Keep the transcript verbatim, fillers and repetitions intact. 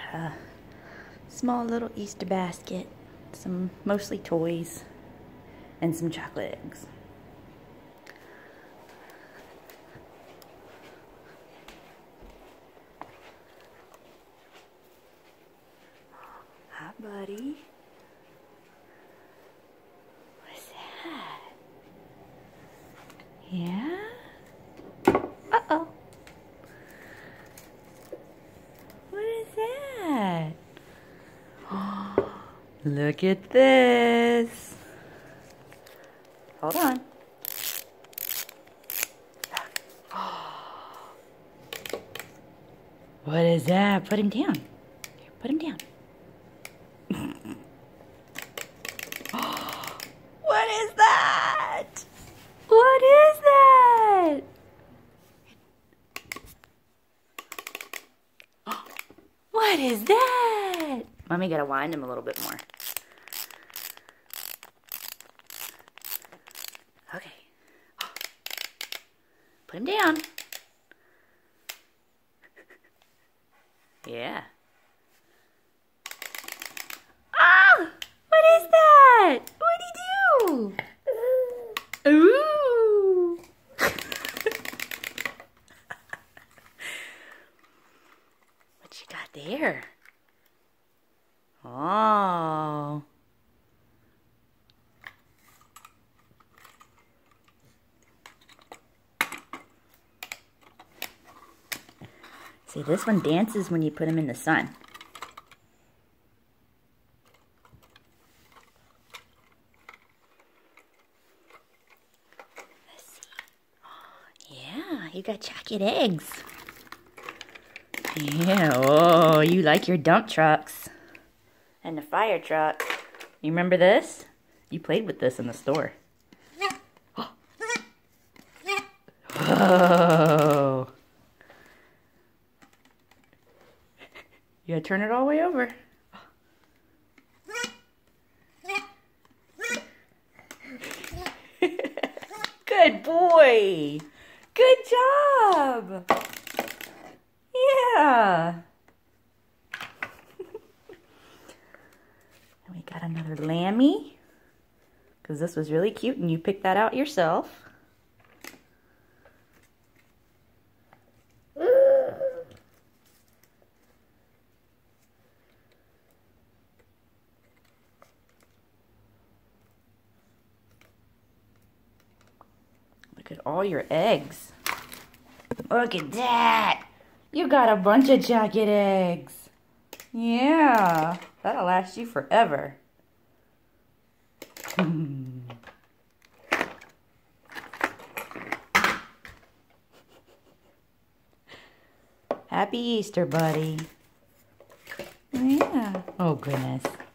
a small little Easter basket, some mostly toys, and some chocolate eggs. Hi, buddy. What's that? Yeah? Uh-oh. What is that? Look at this. Hold on. What is that? Put him down. Here, put him down. What is that? What is that? What is that? Mommy gotta wind him a little bit more. Okay. Put him down. Yeah. Ah! What is that? What'd he do? Ooh! What you got there? Oh. See, this one dances when you put him in the sun. Let's see. Yeah, you got chocolate eggs. Yeah, oh, you like your dump trucks. And the fire truck. You remember this? You played with this in the store. Whoa. You gotta turn it all the way over. Good boy. Good job. Yeah. And we got another Lammy. Because this was really cute and you picked that out yourself. Look at all your eggs. Look at that. You got a bunch of chocolate eggs. Yeah. That'll last you forever. Happy Easter, buddy. Yeah. Oh, goodness.